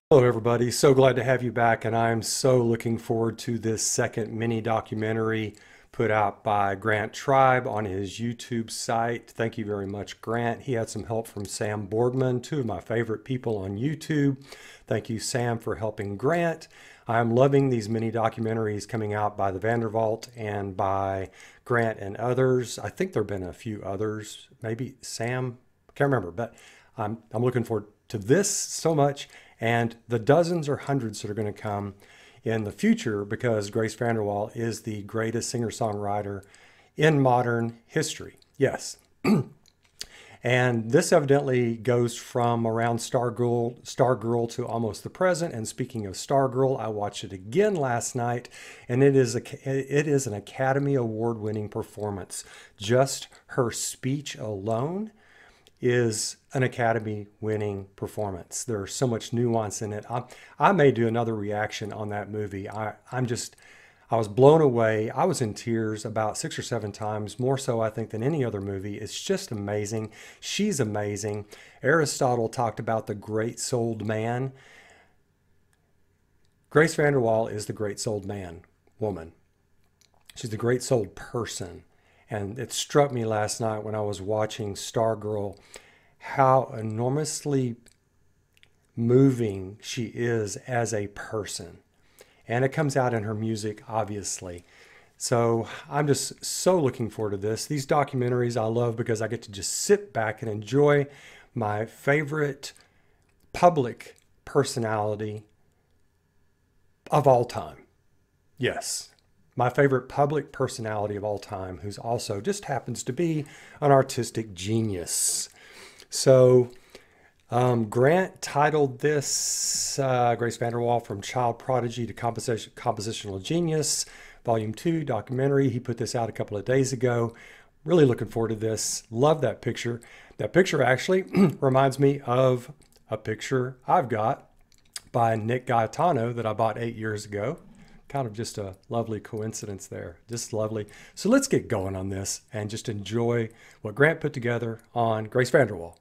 Hello, everybody. So glad to have you back, and I'm so looking forward to this second mini documentary put out by Grant Tribe on his YouTube site. Thank you very much, Grant. He had some help from Sam Borgman, two of my favorite people on YouTube. Thank you, Sam, for helping Grant. I'm loving these mini documentaries coming out by the Vanderwaal and by Grant and others. I think there have been a few others, maybe Sam, I can't remember, but I'm looking forward to this so much, and the dozens or hundreds that are going to come in the future, because Grace Vanderwaal is the greatest singer-songwriter in modern history. Yes. And this evidently goes from around Stargirl to almost the present. And speaking of Stargirl, I watched it again last night, and it is an Academy Award-winning performance. Just her speech alone is an Academy-winning performance. There's so much nuance in it. I may do another reaction on that movie. I was blown away. I was in tears about 6 or 7 times, more so I think than any other movie. It's just amazing. She's amazing. Aristotle talked about the great-souled man. Grace Vanderwaal is the great-souled man, woman. She's the great-souled person. And it struck me last night when I was watching Stargirl how enormously moving she is as a person. And it comes out in her music, obviously. So I'm just so looking forward to this. These documentaries I love because I get to just sit back and enjoy my favorite public personality of all time. Yes. My favorite public personality of all time, who's also just happens to be an artistic genius. So Grant titled this Grace Vanderwaal from Child Prodigy to Compositional Genius, Volume 2 documentary. He put this out a couple of days ago. Really looking forward to this. Love that picture. That picture actually reminds me of a picture I've got by Nick Gaetano that I bought 8 years ago. Kind of just a lovely coincidence there. Just lovely. So let's get going on this and just enjoy what Grant put together on Grace Vanderwaal.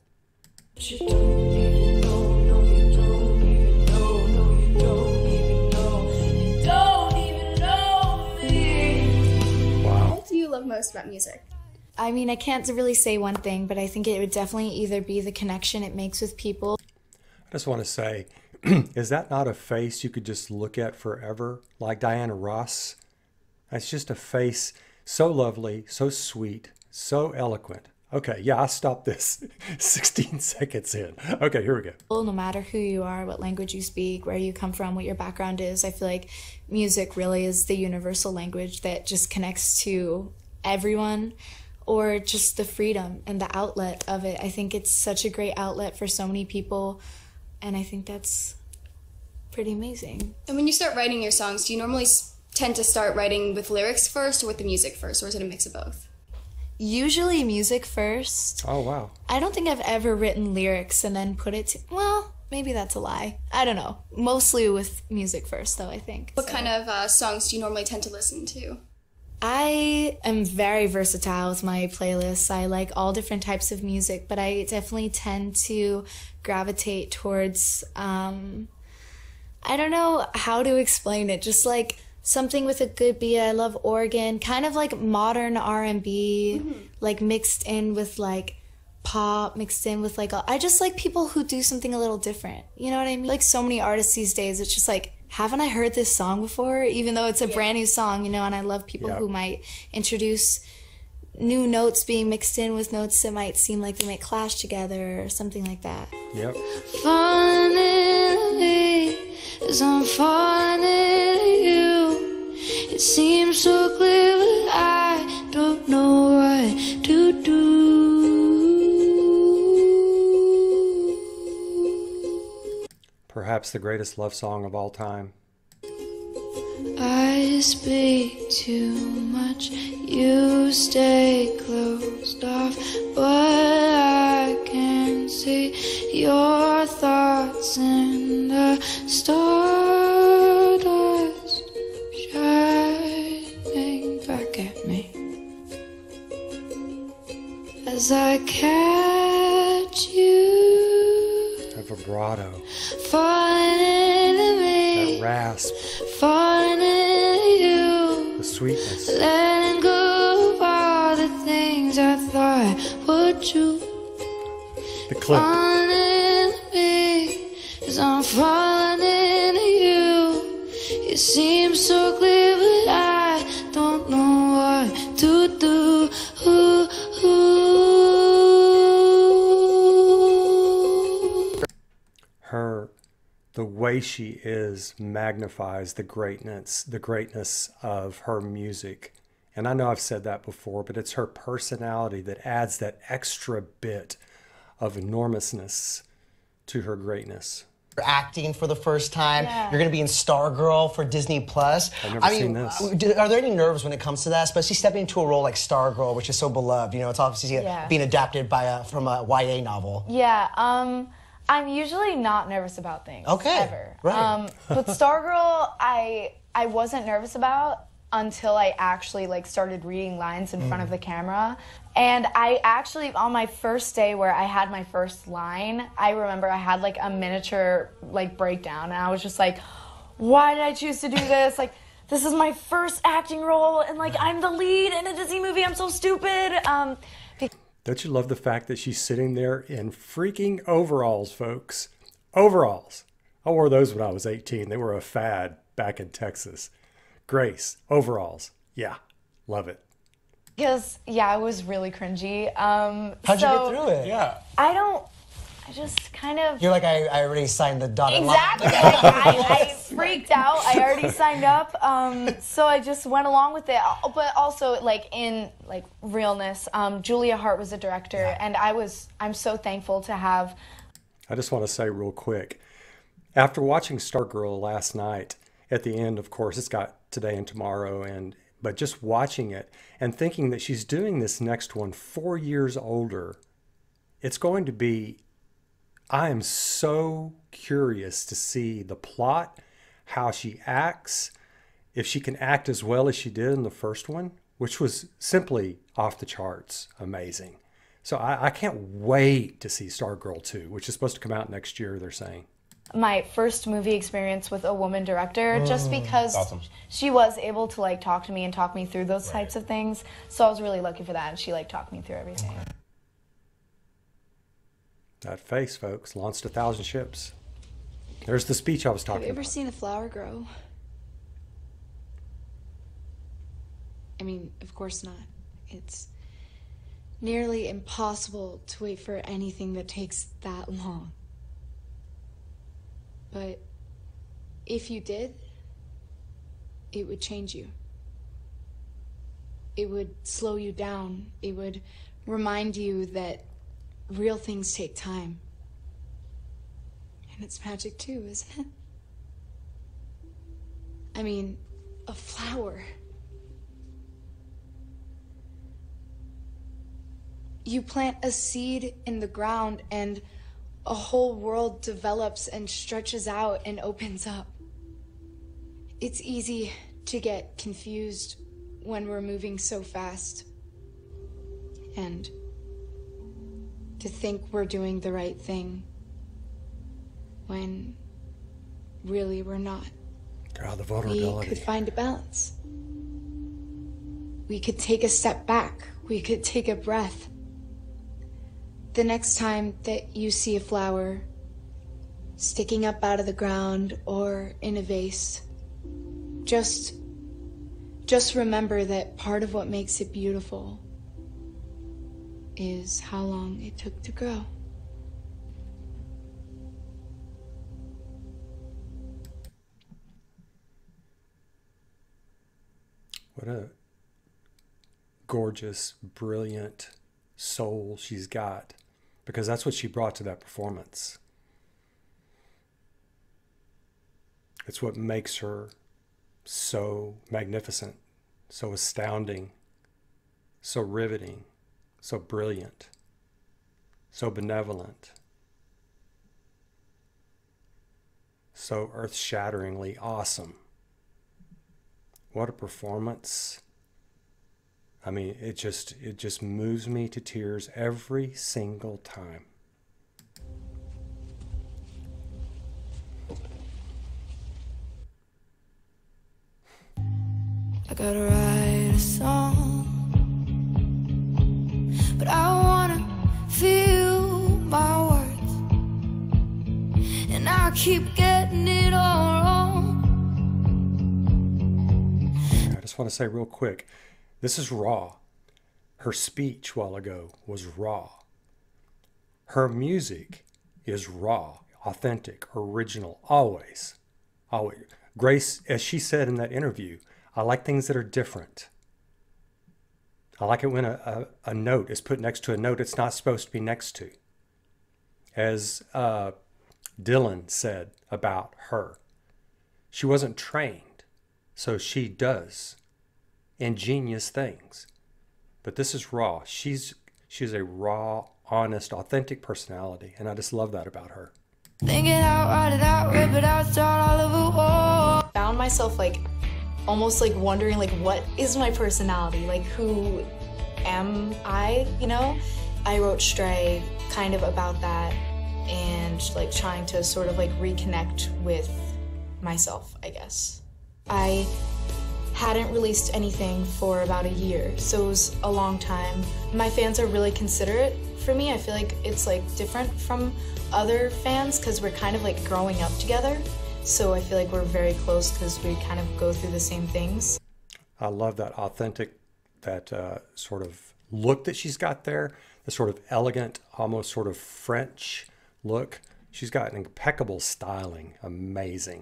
Wow. What do you love most about music? I mean, I can't really say one thing, but I think it would definitely either be the connection it makes with people. I just want to say, is that not a face you could just look at forever, like Diana Ross? That's just a face so lovely, so sweet, so eloquent. Okay, yeah, I stopped this 16 seconds in. Okay, here we go. No matter who you are, what language you speak, where you come from, what your background is, I feel like music really is the universal language that just connects to everyone, or just the freedom and the outlet of it. I think it's such a great outlet for so many people, and I think that's pretty amazing. And when you start writing your songs, do you normally tend to start writing with lyrics first or with the music first, or is it a mix of both? Usually music first. Oh, wow. I don't think I've ever written lyrics and then put it to, well, maybe that's a lie. I don't know. Mostly with music first, though, I think. What kind of songs do you normally tend to listen to? I am very versatile with my playlists. I like all different types of music, but I definitely tend to gravitate towards, I don't know how to explain it, just like something with a good beat. I love organ, kind of like modern R&B, like mixed in with like pop, mixed in with like, I just like people who do something a little different. You know what I mean? Like so many artists these days, it's just like, haven't I heard this song before? Even though it's a brand new song, you know, and I love people who might introduce new notes being mixed in with notes that might seem like they might clash together or something like that. Yep. Finally, as I'm falling into you, it seems so clear, but I don't know what to do. Perhaps the greatest love song of all time. I speak too much, you stay closed off, but I can see your thoughts in the stardust shining back at me as I catch you. vibrato, falling into that me, rasp, falling into you, the sweetness. letting go of all the things I thought would do. The clip. Falling into me, 'cause I'm falling into you. It seems so clear, but I don't know what to do. Ooh, ooh. The way she is magnifies the greatness of her music. And I know I've said that before, but it's her personality that adds that extra bit of enormousness to her greatness. Acting for the first time. Yeah. You're going to be in Stargirl for Disney Plus. I've never seen this. Are there any nerves when it comes to that, especially stepping into a role like Stargirl, which is so beloved? You know, it's obviously being adapted by from a YA novel. Yeah, I'm usually not nervous about things. Okay, ever. right. But Stargirl, I wasn't nervous about until I actually like started reading lines in front of the camera. And I actually, on my first day where I had my first line, I remember I had like a miniature like breakdown, and I was just like, why did I choose to do this? Like, this is my first acting role, and like I'm the lead in a Disney movie. I'm so stupid. Don't you love the fact that she's sitting there in freaking overalls, folks? Overalls. I wore those when I was 18. They were a fad back in Texas. Grace, overalls. Yeah, love it. Because, yeah, it was really cringy. How'd you get through it? Yeah. I just kind of... You're like, I already signed the dotted Exactly. line. Like, I freaked out. I already signed up. So I just went along with it. But also, like, in like realness, Julia Hart was a director, and I'm so thankful to have... I just want to say real quick, after watching Stargirl last night, at the end, of course, it's got today and tomorrow, but just watching it and thinking that she's doing this next one 4 years older, it's going to be... I am so curious to see the plot, how she acts, if she can act as well as she did in the first one, which was simply off the charts amazing. So I can't wait to see Stargirl 2, which is supposed to come out next year, they're saying. My first movie experience with a woman director, just because awesome. she was able to like talk to me and talk me through those types of things. So I was really lucky for that, and she like talked me through everything. That face, folks, launched 1,000 ships. There's the speech I was Have talking you ever about. seen a flower grow? I mean, of course not. It's nearly impossible to wait for anything that takes that long. But if you did, it would change you. It would slow you down. It would remind you that real things take time. And it's magic too, isn't it? I mean, a flower. You plant a seed in the ground and a whole world develops and stretches out and opens up. It's easy to get confused when we're moving so fast. And to think we're doing the right thing when really we're not. God, the We vulnerability. could find a balance. We could take a step back. We could take a breath. The next time that you see a flower sticking up out of the ground or in a vase, just remember that part of what makes it beautiful is how long it took to grow. What a gorgeous, brilliant soul she's got, because that's what she brought to that performance. It's what makes her so magnificent, so astounding, so riveting, so brilliant, so benevolent, so earth-shatteringly awesome. What a performance. I mean, it just moves me to tears every single time. gotta write a song, but I wanna feel my words, and I keep getting it all wrong. I just want to say real quick, this is raw. Her speech a while ago was raw. Her music is raw, authentic, original, always. Always. Grace, as she said in that interview, I like things that are different. I like it when a note is put next to a note it's not supposed to be next to. As Dylan said about her, she wasn't trained, so she does ingenious things. But this is raw. She's a raw, honest, authentic personality, and I just love that about her. Think it out, write it out, rip it out, start all over. Oh. Found myself like almost like wondering like what is my personality, like who am I, you know? I wrote Stray kind of about that and like trying to sort of like reconnect with myself, I guess. I hadn't released anything for about a year, so it was a long time. My fans are really considerate for me. I feel like it's like different from other fans because we're kind of like growing up together. So I feel like we're very close because we kind of go through the same things. I love that authentic, that sort of look that she's got there, the sort of elegant, almost sort of French look. She's got an impeccable styling, amazing.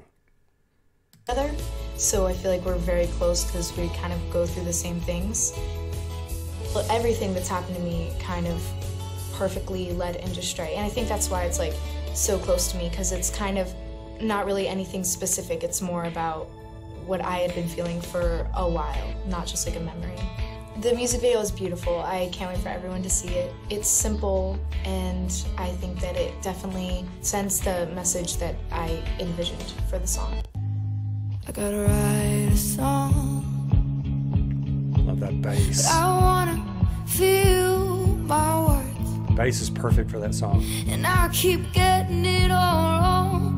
So I feel like we're very close because we kind of go through the same things. But everything that's happened to me kind of perfectly led into Stray. And I think that's why it's like so close to me, because it's kind of not really anything specific. It's more about what I had been feeling for a while, not just like a memory. The music video is beautiful. I can't wait for everyone to see it. It's simple, and I think that it definitely sends the message that I envisioned for the song. I gotta write a song. Love that bass. I wanna feel my words. Bass is perfect for that song. And I keep getting it all wrong.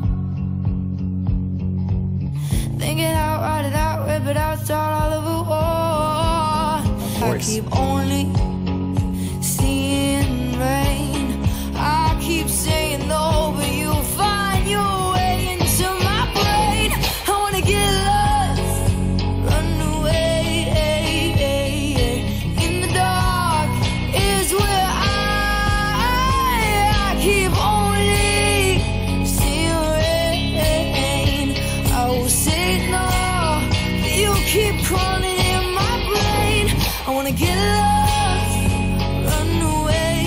Think it out, write it out, rip it out, start all over. Oh, I keep only seeing rain. I keep saying no, but you'll find your way into my brain. I wanna get lost, run away. In the dark is where I keep only seeing rain. I will say no, but you keep crawling in my brain. I wanna get lost, run away.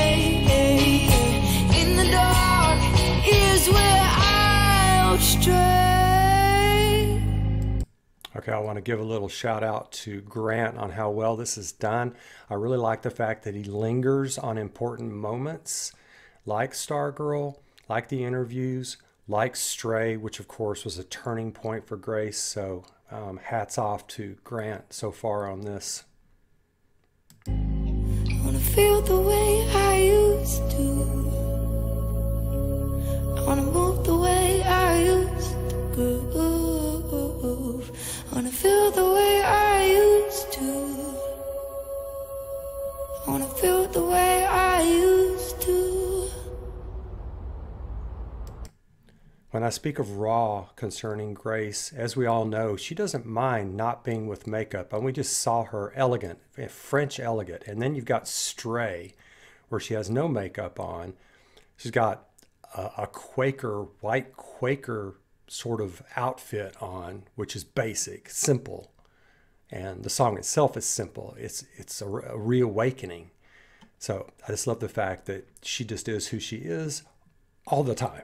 In the dark is where I'll stray. Okay, I want to give a little shout out to Grant on how well this is done. I really like the fact that he lingers on important moments like Stargirl, like the interviews, like Stray, which of course was a turning point for Grace. So hats off to Grant so far on this. I wanna feel the way I used to. I wanna move the way I used to groove. I wanna feel the way I used to. I wanna feel the way I used to. When I speak of raw concerning Grace, as we all know, she doesn't mind not being with makeup. And we just saw her elegant, French elegant. And then you've got Stray, where she has no makeup on. She's got a Quaker, white Quaker sort of outfit on, which is basic, simple. And the song itself is simple. It's a reawakening. So I just love the fact that she just is who she is all the time.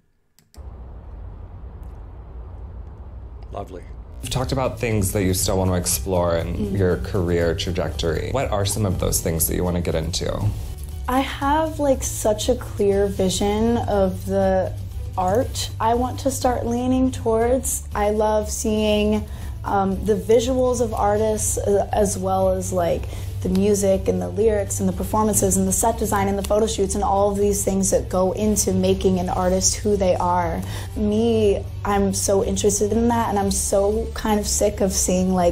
Lovely. You've talked about things that you still want to explore in your career trajectory. What are some of those things that you want to get into? I have like such a clear vision of the art I want to start leaning towards. I love seeing the visuals of artists as well as like the music and the lyrics and the performances and the set design and the photo shoots and all of these things that go into making an artist who they are. Me, I'm so interested in that, and I'm so kind of sick of seeing like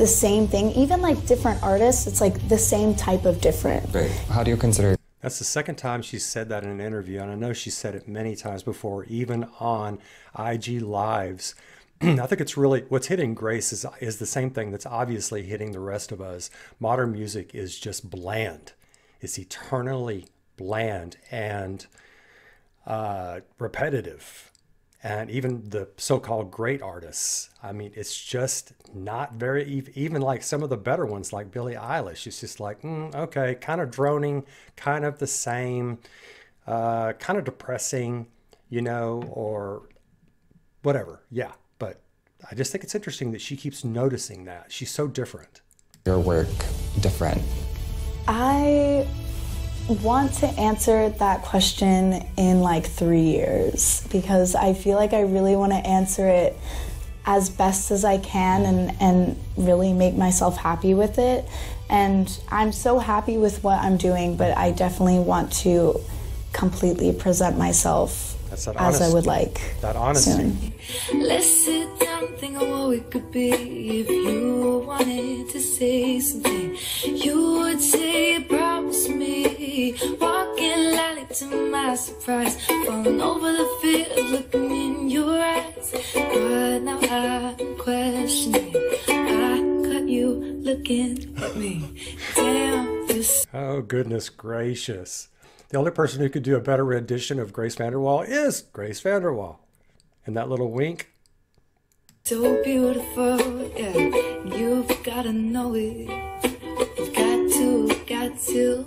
the same thing. Even like different artists, it's like the same type of different. Right. How do you consider? That's the second time she's said that in an interview, and I know she said it many times before, even on IG Lives. I think it's really, what's hitting Grace is the same thing that's obviously hitting the rest of us. Modern music is just bland. It's eternally bland and repetitive. And even the so-called great artists, I mean, it's just not very, even like some of the better ones like Billie Eilish, it's just like, okay, kind of droning, kind of the same, kind of depressing, you know, or whatever. Yeah, but I just think it's interesting that she keeps noticing that. She's so different. Your work different? I want to answer that question in like 3 years because I feel like I really want to answer it as best as I can and really make myself happy with it. And I'm so happy with what I'm doing, but I definitely want to completely present myself as I would like that honesty. Soon. Let's sit down and think of what we could be. If you wanted to say something, you would say, promise me. Walking lightly to my surprise, falling over the fear of looking in your eyes. But now I'm questioning, I caught you looking at me. Damn, you. Oh, goodness gracious. The only person who could do a better rendition of Grace Vanderwaal is Grace Vanderwaal. And that little wink. So beautiful, yeah. You've gotta know it. You've got to.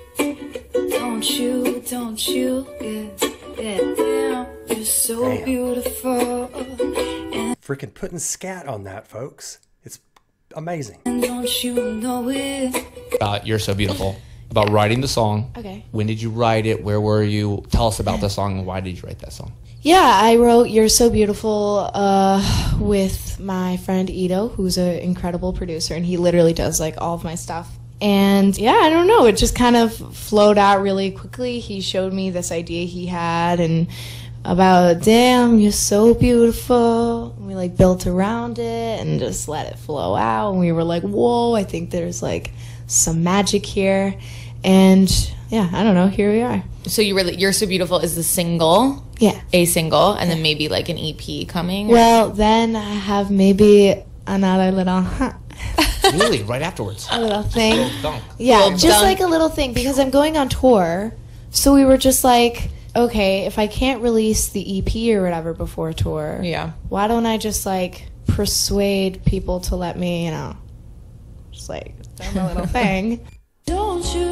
Don't you, yeah. Damn, you're so beautiful. And freaking putting scat on that, folks. It's amazing. don't you know it? You're So Beautiful. About writing the song. Okay. When did you write it? Where were you? Tell us about the song and why did you write that song? Yeah, I wrote You're So Beautiful with my friend Ito, who's an incredible producer, and he literally does like all of my stuff. And yeah, I don't know, it just kind of flowed out really quickly. He showed me this idea he had and about, damn, you're so beautiful. And we like built around it and just let it flow out. And we were like, whoa, I think there's like some magic here. And yeah, I don't know, here we are. So You're So Beautiful is the single? Yeah. A single, and then maybe like an EP coming? Well, then I have maybe another little, Really? Right afterwards? a little thing. Little dunk. Yeah, Little just dunk. like a little thing, because I'm going on tour. So we were just like, okay, if I can't release the EP or whatever before tour, Yeah. why don't I just like persuade people to let me, you know, just like film a little thing. Don't you,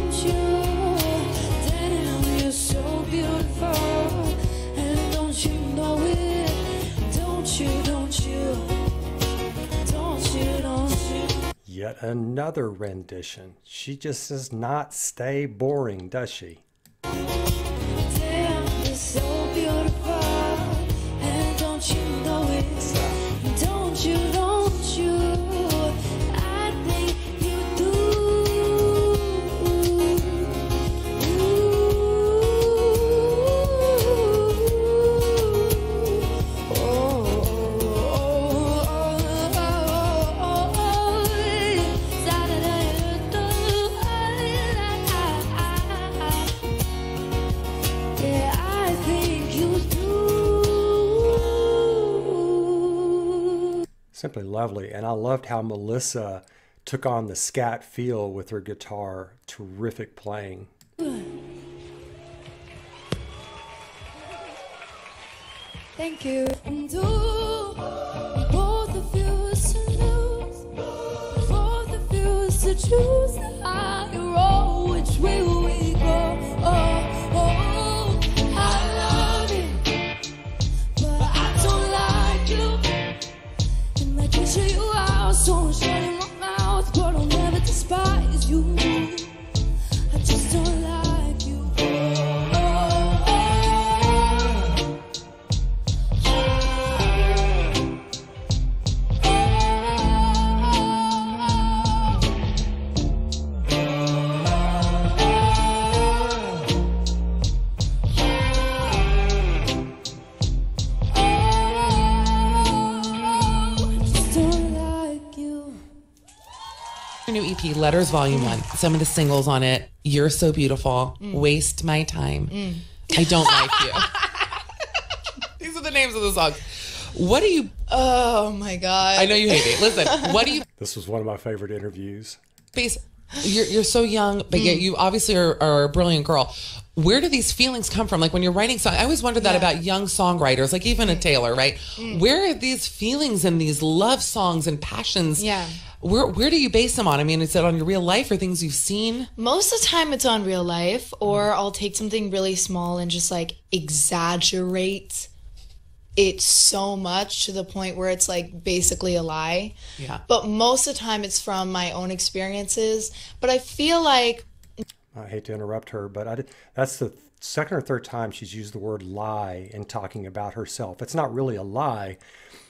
damn, you're so beautiful. And don't you know it? Don't you. Yet another rendition. She just does not stay boring, does she? Damn, you're so beautiful. And don't you know it? Don't you. I think you do. Yeah, I think you do. Simply lovely. And I loved how Melissa took on the scat feel with her guitar. Terrific playing. Thank you. And both of you is to lose. Both of you is to choose the higher road. Which way will we go? I love it, but I don't like you. And I can show you out, so I'm shutting my mouth, but I'll never despise you. I just don't like you. EP, Letters Volume 1. Some of the singles on it, You're So Beautiful, Waste My Time, I Don't Like You. These are the names of the songs. What do you... Oh my God. I know you hate it. Listen, what do you... This was one of my favorite interviews. You're so young, but yet you obviously are a brilliant girl. Where do these feelings come from? Like when you're writing songs, I always wondered that about young songwriters, like even a Taylor, right? Where are these feelings and these love songs and passions? Yeah. Where do you base them on? I mean, is it on your real life or things you've seen? Most of the time it's on real life, or I'll take something really small and just like exaggerate it so much to the point where it's like basically a lie. Yeah. But most of the time it's from my own experiences. But I feel like... I hate to interrupt her, but that's the second or third time she's used the word lie in talking about herself. It's not really a lie.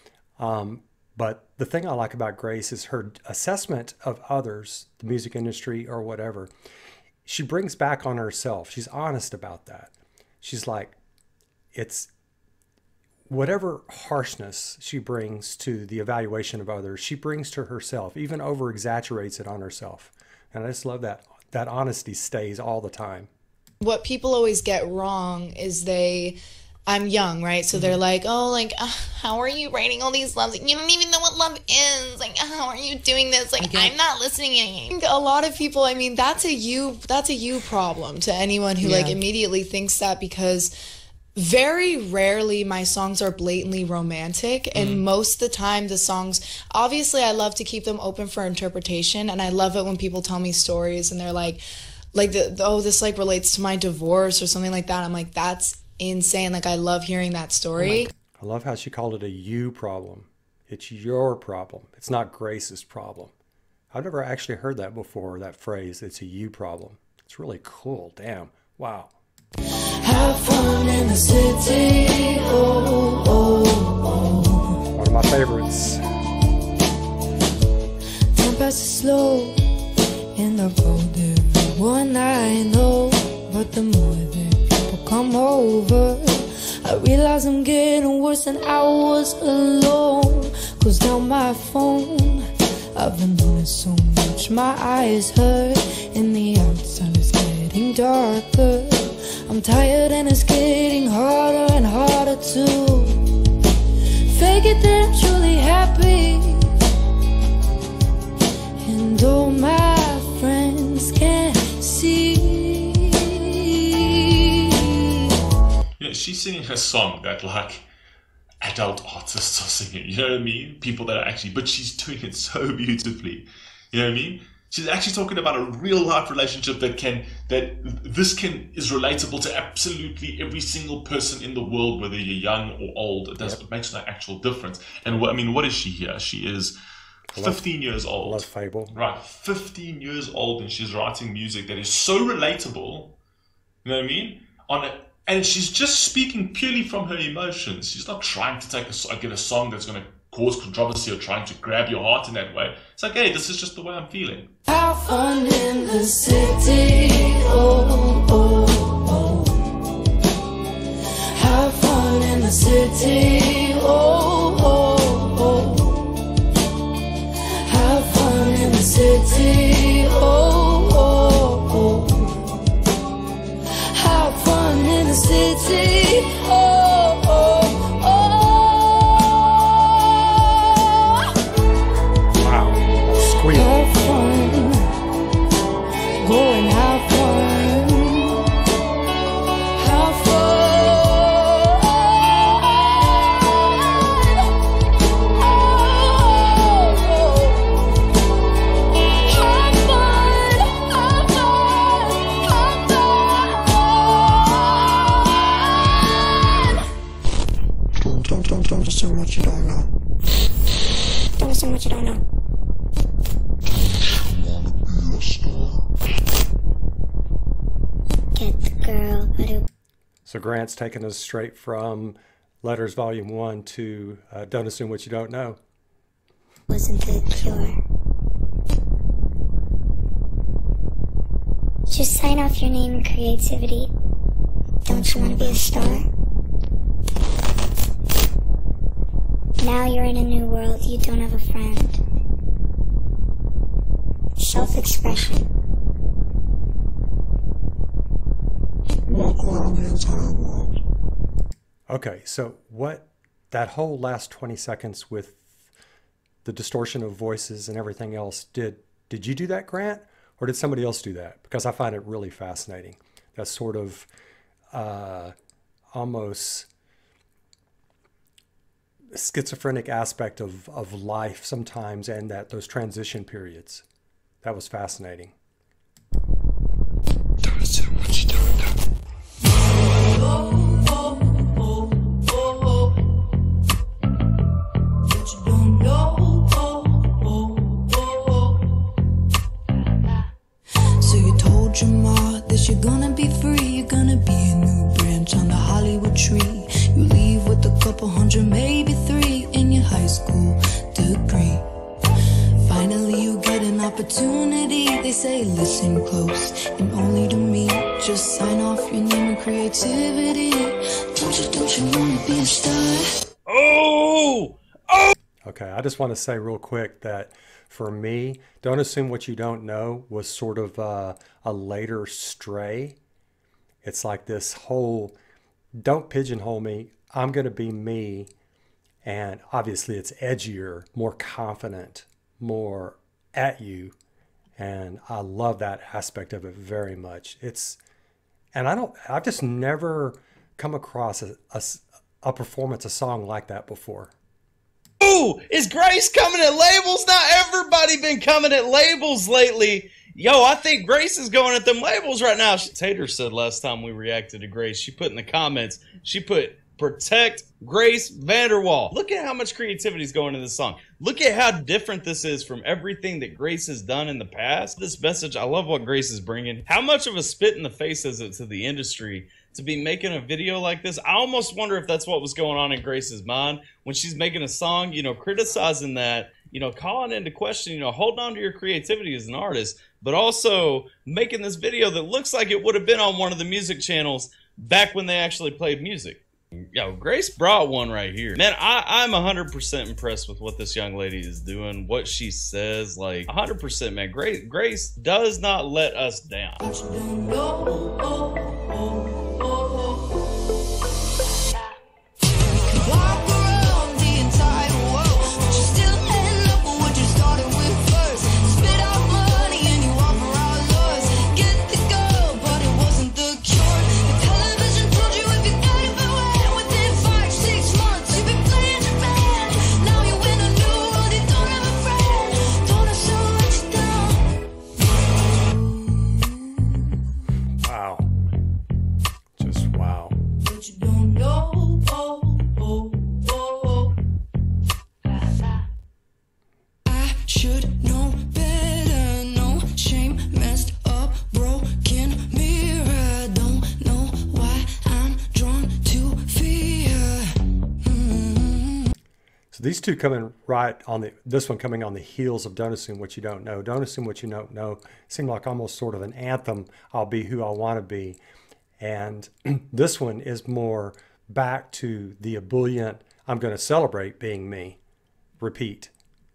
But the thing I like about Grace is her assessment of others, the music industry or whatever. She brings back on herself. She's honest about that. She's like, it's whatever harshness she brings to the evaluation of others, she brings to herself, even over exaggerates it on herself. And I just love that. That honesty stays all the time. What people always get wrong is I'm young, right? So they're like, oh, like, how are you writing all these loves? You don't even know what love is. Like, how are you doing this? Like, I'm not listening. A lot of people, I mean, that's a you problem to anyone who like immediately thinks that, because very rarely my songs are blatantly romantic, and most of the time the songs, obviously I love to keep them open for interpretation, and I love it when people tell me stories and they're like oh, this like relates to my divorce or something like that. I'm like, that's insane. Like, I love hearing that story. I love how she called it a you problem. It's your problem. It's not Grace's problem. I've never actually heard that before, that phrase, it's a you problem. It's really cool. Damn. Wow. Have fun in the city, oh, oh, oh. One of my favorites. Time passes slow in the road. Everyone I know, but the more that people come over, I realize I'm getting worse than I was alone. Close down my phone, I've been doing so much, my eyes hurt, and the outside is getting darker. I'm tired and it's getting harder and harder to fake it that I'm truly happy. And all my friends can see. You know, she's singing her song that like adult artists are singing, you know what I mean? People that are actually, but she's doing it so beautifully, you know what I mean? She's actually talking about a real life relationship is relatable to absolutely every single person in the world, whether you're young or old. It makes no actual difference. And what is she here? She is 15 years old. Love Fable. Right, 15 years old, and she's writing music that is so relatable. You know what I mean? And she's just speaking purely from her emotions. She's not trying to get a song that's going to cause controversy or trying to grab your heart in that way. It's like, hey, this is just the way I'm feeling. Have fun in the city, oh, oh, oh. Have fun in the city, oh, oh, oh. Have fun in the city, oh, oh, oh. Have fun in the city, oh, oh, oh. Have fun, go and have fun, have fun, Don't assume what you don't know. Don't assume what you don't know. Get the girl, but So Grant's taking us straight from Letters Volume 1 to Don't Assume What You Don't Know. Wasn't the cure. Just sign off your name and creativity. Don't you want to be a star? Now you're in a new world, you don't have a friend. self-expression. Welcome to the entire world. Okay, so what that whole last 20 seconds with the distortion of voices and everything else, did you do that, Grant? Or did somebody else do that? Because I find it really fascinating. That sort of almost schizophrenic aspect of life sometimes, and that those transition periods. That was fascinating. Don't assume what you don't know. So you told your ma that you're gonna be free, you're gonna be a new branch on the Hollywood tree. You leave with a couple hundred, maybe 3 in your high school degree. Finally you get an opportunity, they say listen close and only to me. Just sign off your name and creativity. Don't you wanna be a star? Oh! Okay, I just want to say real quick that for me, Don't Assume What You Don't Know was sort of a later stray. It's like this whole, don't pigeonhole me, I'm going to be me. And obviously it's edgier, more confident, more at you. And I love that aspect of it very much. I've just never come across a performance, a song like that before. Ooh, is Grace coming at labels? Not everybody been coming at labels lately. Yo, I think Grace is going at them labels right now. Tater said last time we reacted to Grace, she put in the comments, she put, protect Grace Vanderwaal. Look at how much creativity is going into this song. Look at how different this is from everything that Grace has done in the past. This message, I love what Grace is bringing. How much of a spit in the face is it to the industry to be making a video like this? I almost wonder if that's what was going on in Grace's mind when she's making a song, you know, criticizing that, you know, calling into question, you know, holding on to your creativity as an artist, but also making this video that looks like it would have been on one of the music channels back when they actually played music. Yo, Grace brought one right here. Man, I'm 100% impressed with what this young lady is doing, what she says, like 100%, man. Grace does not let us down. These two coming right on this one coming on the heels of Don't Assume What You Don't Know. Don't Assume What You Don't Know seemed like almost sort of an anthem, I'll be who I want to be. And this one is more back to the ebullient, I'm going to celebrate being me. Repeat.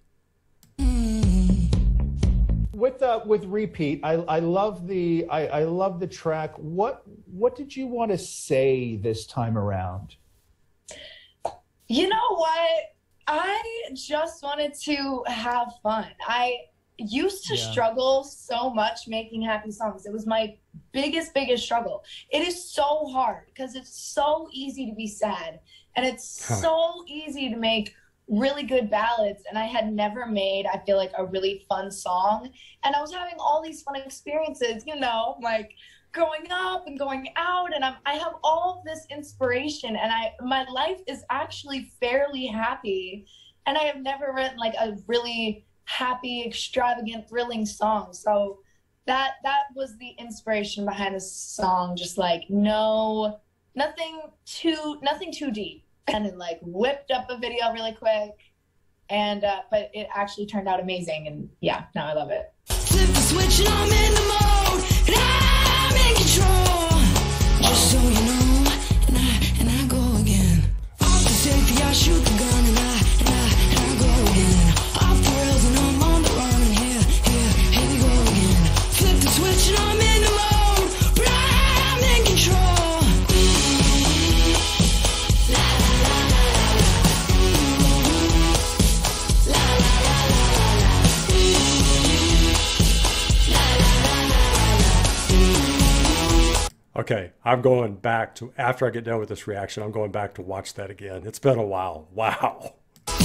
With Repeat, I love the track. What did you want to say this time around? You know what? I just wanted to have fun. I used to struggle so much making happy songs. It was my biggest struggle. It is so hard because it's so easy to be sad and it's so easy to make really good ballads. And I had never made, I feel like, a really fun song. And I was having all these fun experiences, you know, like growing up and going out, and I have all this inspiration, and my life is actually fairly happy, and I have never written like a really happy, extravagant, thrilling song. So that was the inspiration behind this song. Just like nothing too deep, and then like whipped up a video really quick, and but it actually turned out amazing, and yeah, now I love it. Flip the switch and I'm in the mode, and I'm in control. Just so you know, and I go again. Off the safety, I shoot the gun, and I go again. Off the rails and I'm on the run, and here we go Okay, I'm going back to, after I get done with this reaction, I'm going back to watch that again. It's been a while. Wow.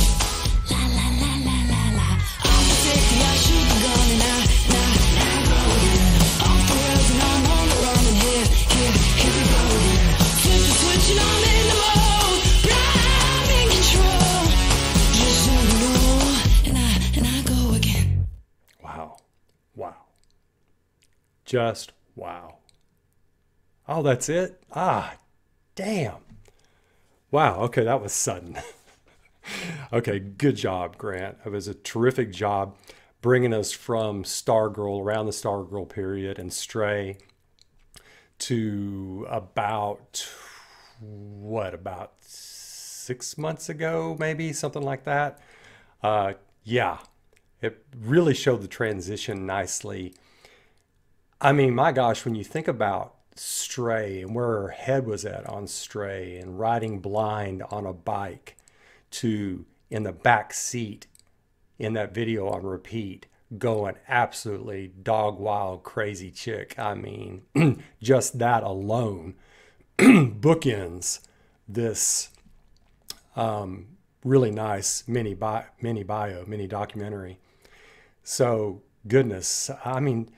Wow. Wow. Just wow. Oh, that's it? Ah, damn. Wow, okay, that was sudden. Okay, good job, Grant. It was a terrific job bringing us from Stargirl, around the Stargirl period, and Stray to about, what, about 6 months ago, maybe, something like that. Yeah, it really showed the transition nicely. I mean, my gosh, when you think about Stray and where her head was at on Stray and riding blind on a bike to in the back seat in that video on repeat going absolutely dog wild crazy chick. I mean, just that alone bookends this really nice mini documentary. So goodness, I mean,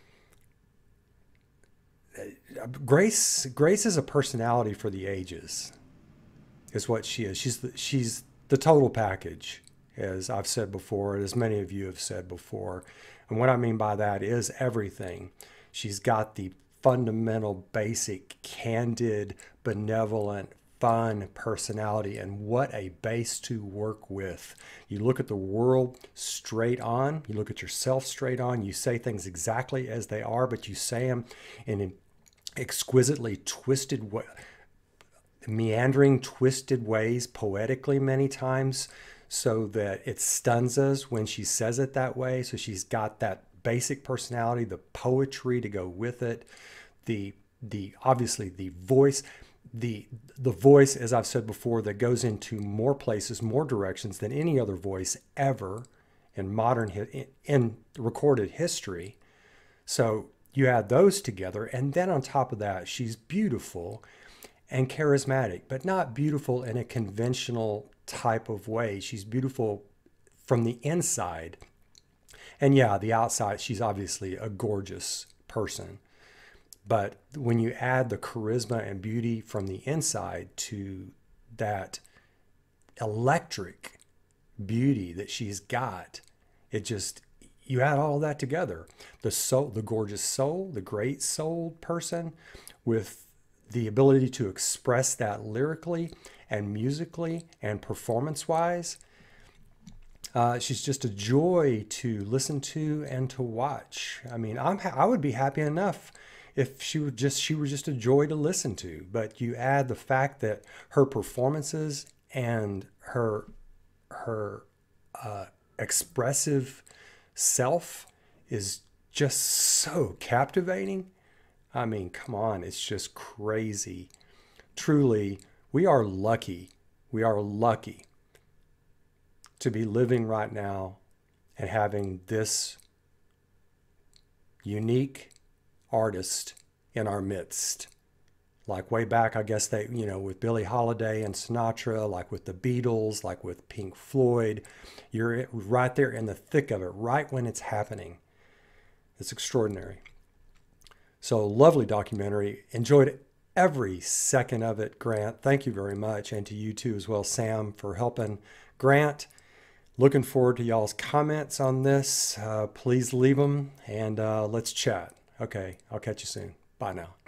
Grace is a personality for the ages, is what she is. She's the total package, as I've said before, as many of you have said before. And what I mean by that is everything. She's got the fundamental, basic, candid, benevolent, fun personality, and what a base to work with. You look at the world straight on, you look at yourself straight on, you say things exactly as they are, but you say them in an exquisitely twisted way, meandering, twisted ways, poetically many times, so that it stuns us when she says it that way. So she's got that basic personality, the poetry to go with it, the obviously the voice, the voice, as I've said before, that goes into more places, more directions than any other voice ever in in recorded history. So you add those together, and then on top of that, she's beautiful and charismatic, but not beautiful in a conventional type of way. She's beautiful from the inside. And yeah, the outside, she's obviously a gorgeous person. But when you add the charisma and beauty from the inside to that electric beauty that she's got, it just, you add all that together. The soul, the gorgeous soul, the great soul person with the ability to express that lyrically and musically and performance-wise. She's just a joy to listen to and to watch. I mean, I would be happy enough if she were just a joy to listen to. But you add the fact that her performances and her expressive self is just so captivating. I mean, come on, it's just crazy. Truly, we are lucky. We are lucky to be living right now and having this unique artist in our midst. Like way back, I guess they, with Billie Holiday and Sinatra, like with the Beatles, like with Pink Floyd, you're right there in the thick of it, right when it's happening. It's extraordinary. So lovely documentary. Enjoyed every second of it, Grant. Thank you very much. And to you too as well, Sam, for helping Grant. Looking forward to y'all's comments on this. Please leave them and let's chat. Okay, I'll catch you soon. Bye now.